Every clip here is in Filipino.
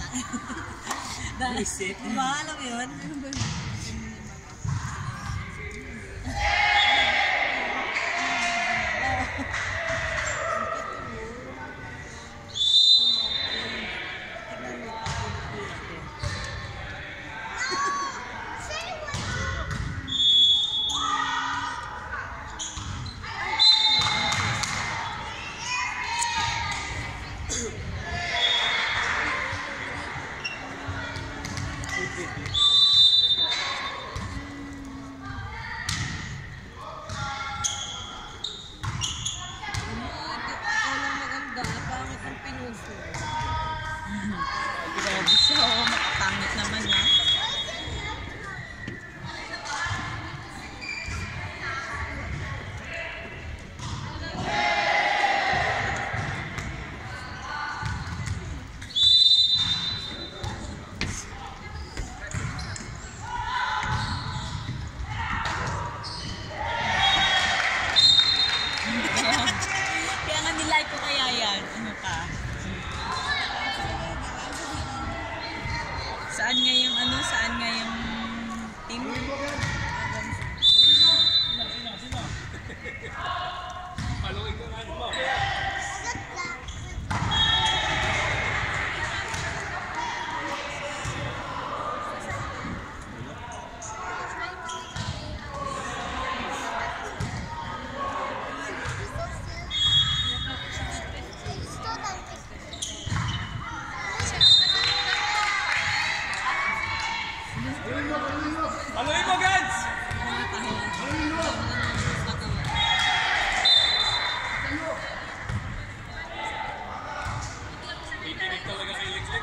Visit. Alam mo yun? Grabe siya, oh. Makapangit naman na. Kaya nga nilike ko kaya yan. Ano ka? Saan nga yung ano? Saan nga yung team? Haluin mo, Gans! Ikinig talaga kay Liksik.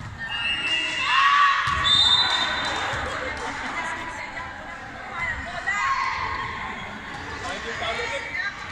Kahit yung palo, Lik.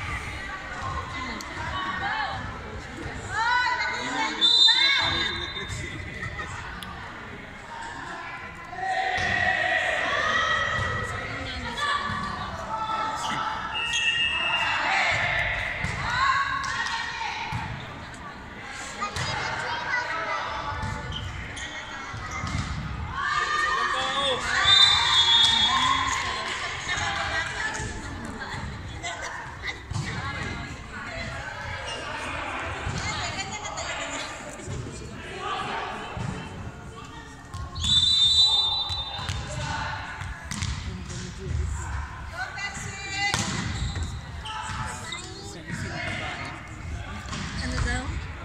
Ano daw?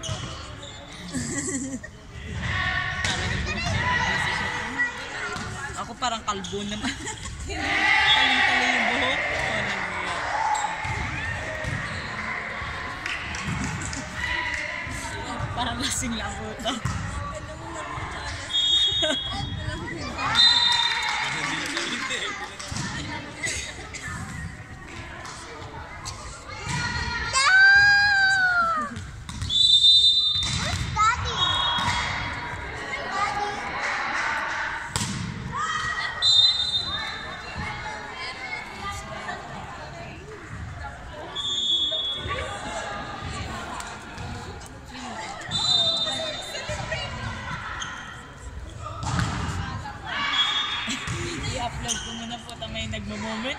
Ako parang kalbo naman. Taling-tali yung buhok. Parang lasing lang po ito. I-upload ko muna po na may nagmo-moment.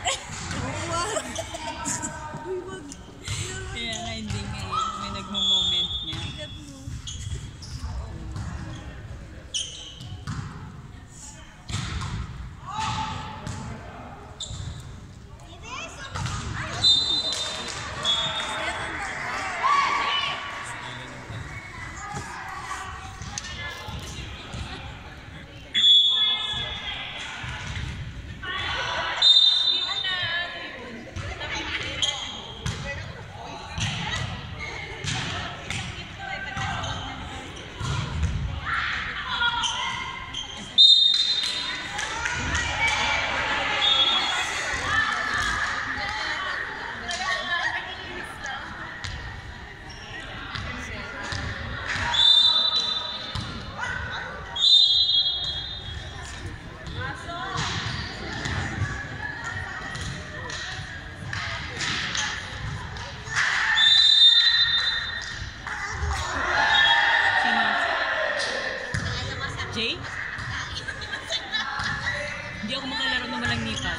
Kaya nga hindi ngayon may nagmo-moment niya. Jay? Hindi ako makalaro ng walang lipat.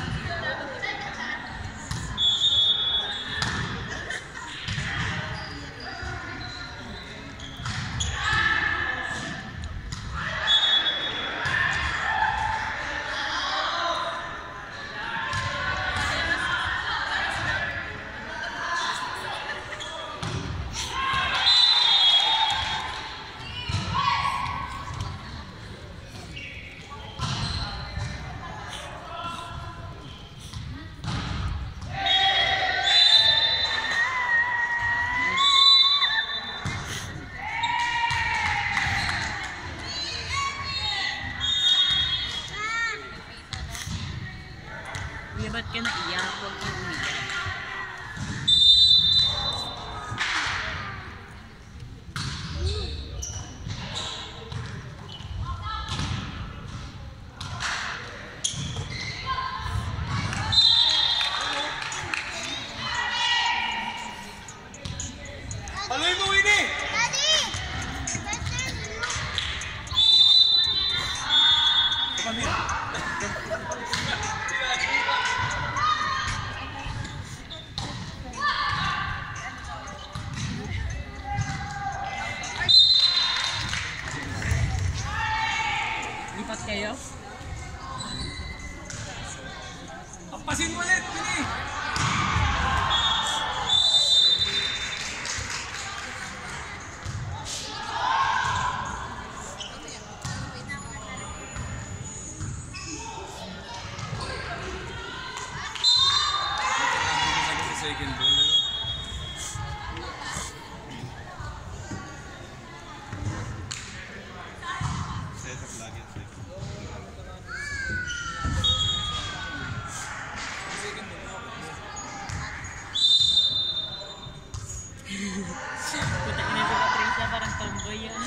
Ba't ka naiyak? Huwag kang umiyak. Paluin mo, Winnie! Daddy! Lipat kayo? Pampasin mo ulit, Winnie! Second ball na yun. Set up lagi. Puta ina si Patricia, parang tomboy yan.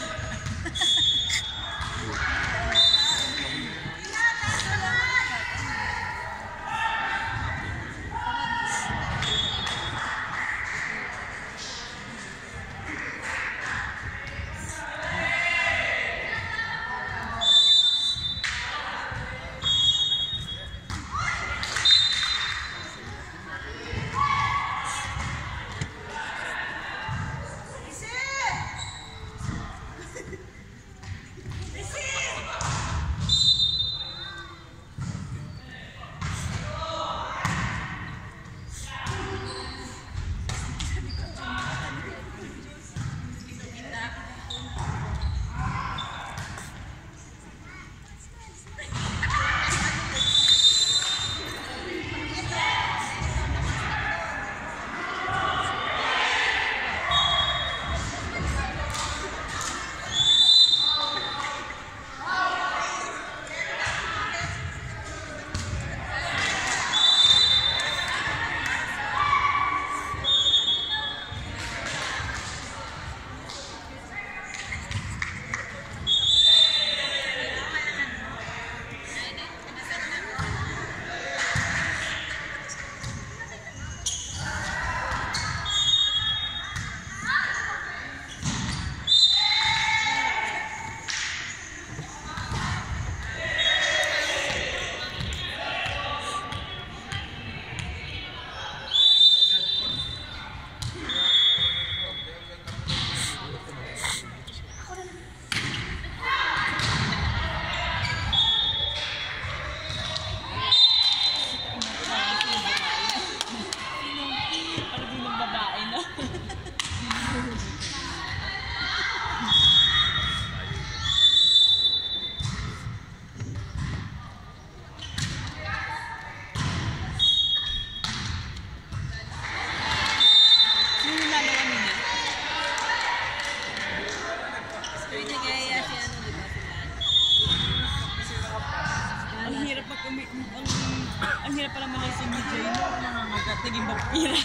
Ang hirap pala malaysin ni Jay no, nangangagat, naging vampira.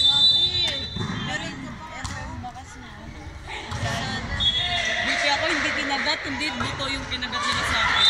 Grabe. Pero ito yung bakas na. Buti ako hindi kinagat, hindi buto yung kinagat nila sa akin.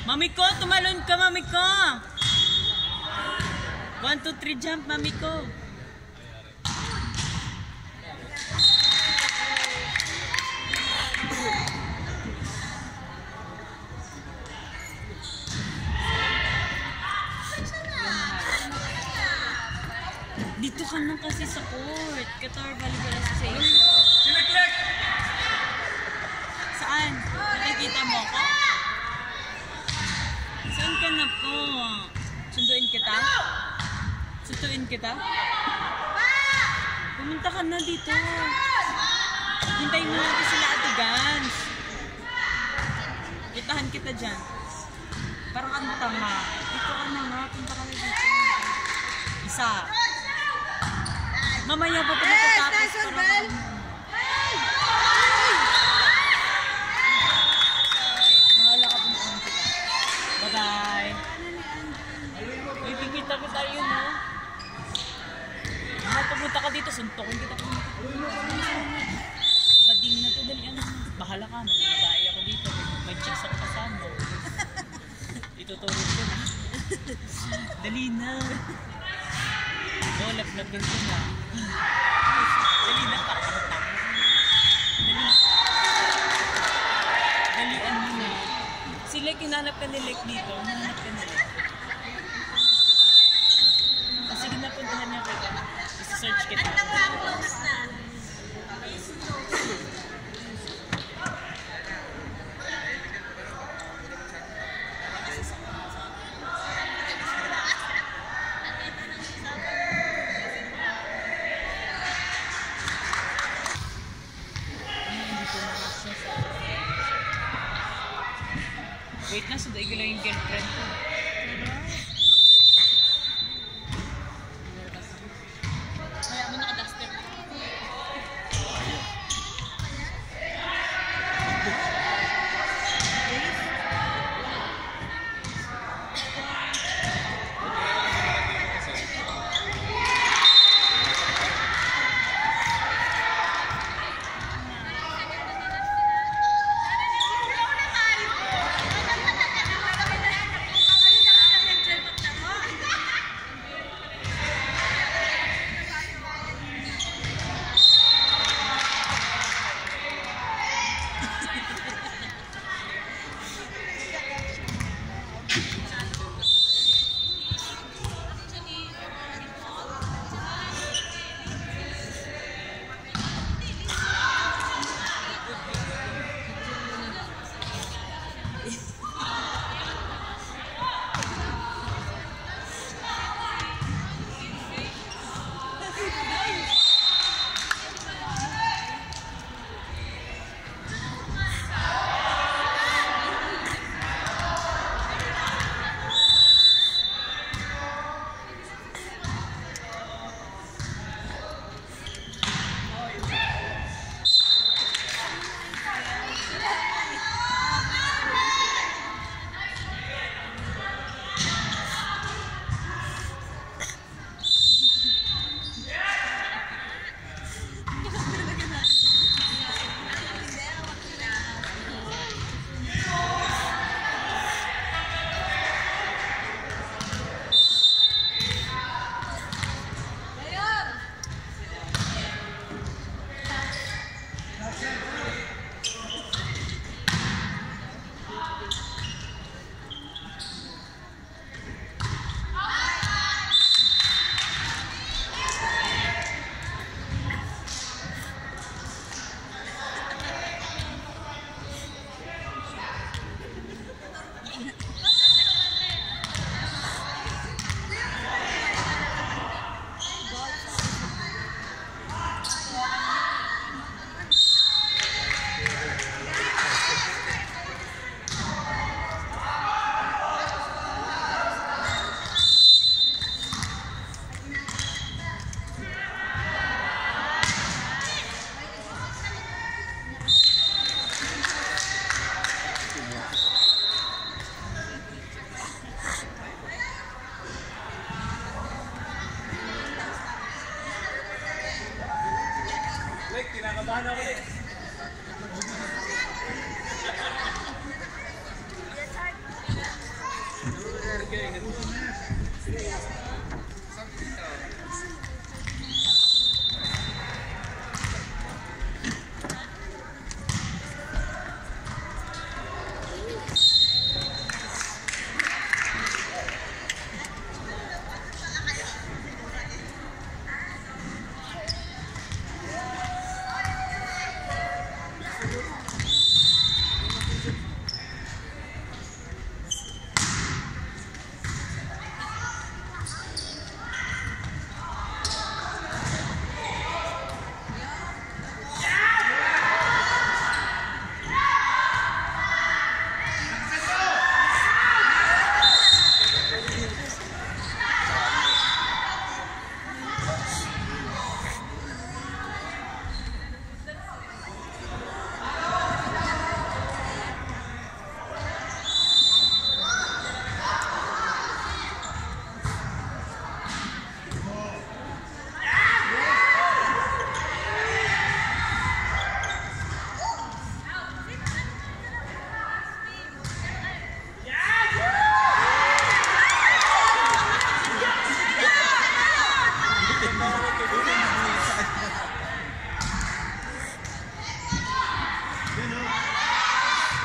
Mami ko, tumalon ka, mami ko. 1, 2, 3, jump, mami ko. Dito ka na kasi sa court. Qatar Volleyball Association. Sineklik! Saan? Nakikita mo ko? Saan ka na po? Sunduin kita? Sunduin kita? Pumunta ka na dito. Hintayin mo natin sila Ate Gans. Itahan kita dyan. Parang ang tama. Dito ka na nga. Punta ka na dito. Isa. Mamaya pa pagkatapos para bahala ka pong kita. Bye-bye. Ibigita ko tayo, no? Pumunta ka dito, suntokin kita. Bading na to, dali ano. Bahala ka, magbabae ako dito. May chicks ako kasama. Ituturo ko na. Dali na. Oh, lablabin ko na. Dali na, takang-takang. Dalian mo na. Si Lek, hinanap ka ni Lek dito. Hinanap ka ni Lek. Sige na, puntahan niya kita. Isa-search kita. Wait na, suday ko lang yung girlfriend ko. Kaya mo naka-duster.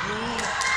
Oh.